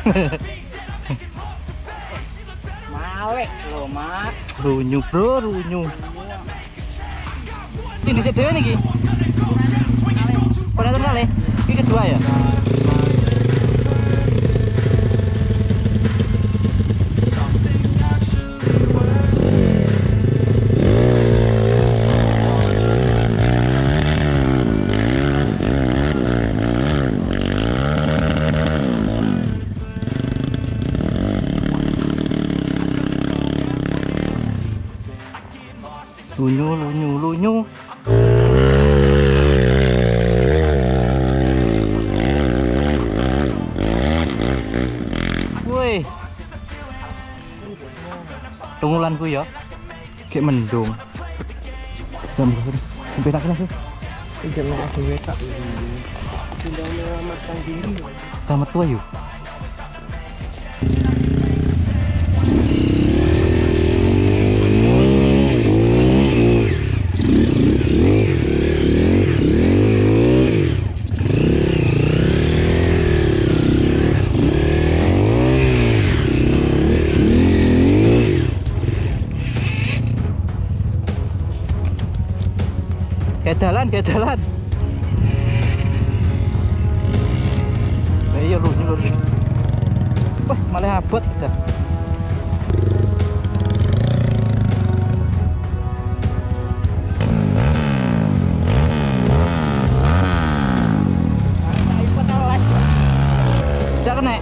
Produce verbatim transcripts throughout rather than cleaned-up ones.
Malik lho, Mak. Runyu, Bro, runyu. Sing dhisik dhewe niki. Penonton kali. Iki kedua ya. Lunyu, lunyu, lunyu. Woi. Tungulanku ya. Kayak mendung. Sampai tak kena. Jangan aku wetak. Sudah menyelamatkan diri. Selamat tua yuk. Kayak jalan, kayak jalan. Nah, iya lu, lu. Wah, malah abot dah. Udah kena.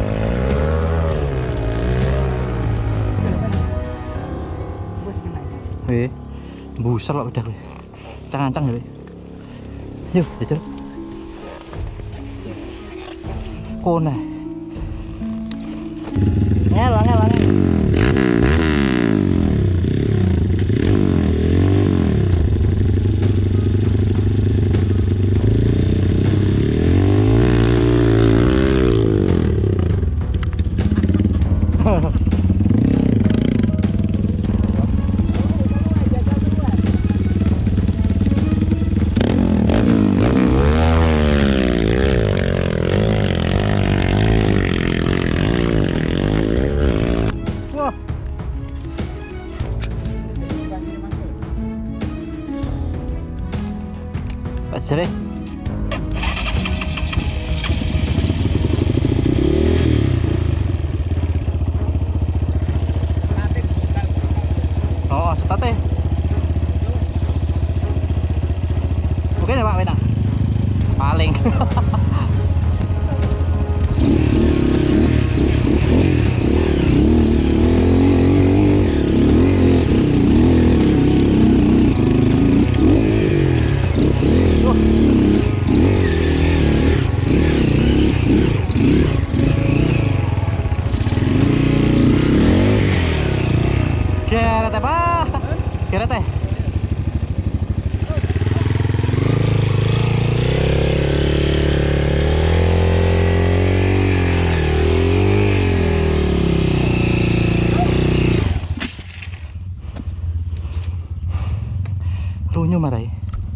Eh, busar lah udah. Cang-cang ya. Yuk, jajan. Kona. Ngelang, ngelang. Sere. Oh, setate. Oke deh, Pak, benar. Paling. Kira teh, Pak. Kira teh. Runyu marai.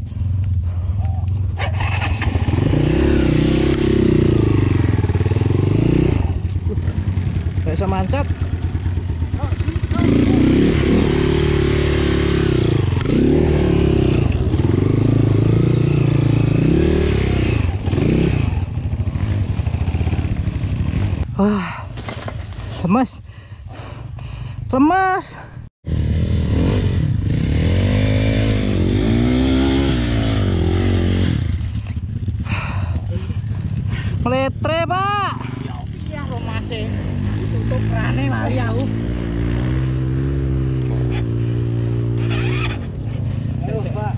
Kayak bisa mancat. Wah, lemas, lemas. Meletre, Pak. Iya, lemasnya. Ditutup rane lari aku. Aduh, Pak.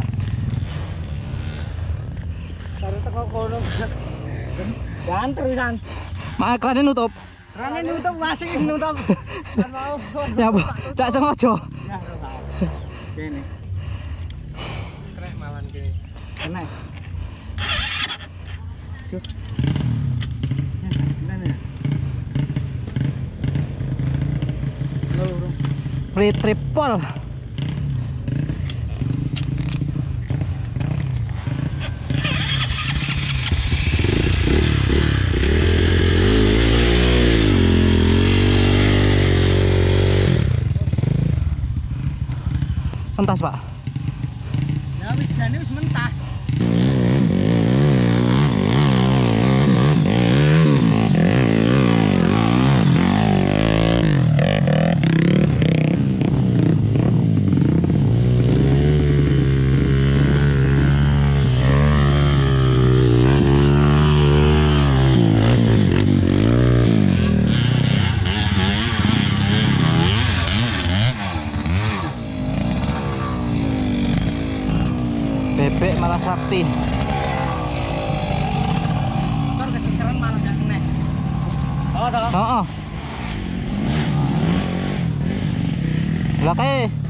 Taruh teko kono. Dan terusan. Mak kerannya nutup. Kerannya nutup, masih nutup. Kan mau. Ya, Bu. Ndak sengaja. Ya, kene. Krek malan kene. Kene. Cuk. Triple. mentas, Pak. Ya widane wis mentas. Bebek malah sakti. Motor kesesaran malah gak kena. Oh, toh. Heeh. Lah kae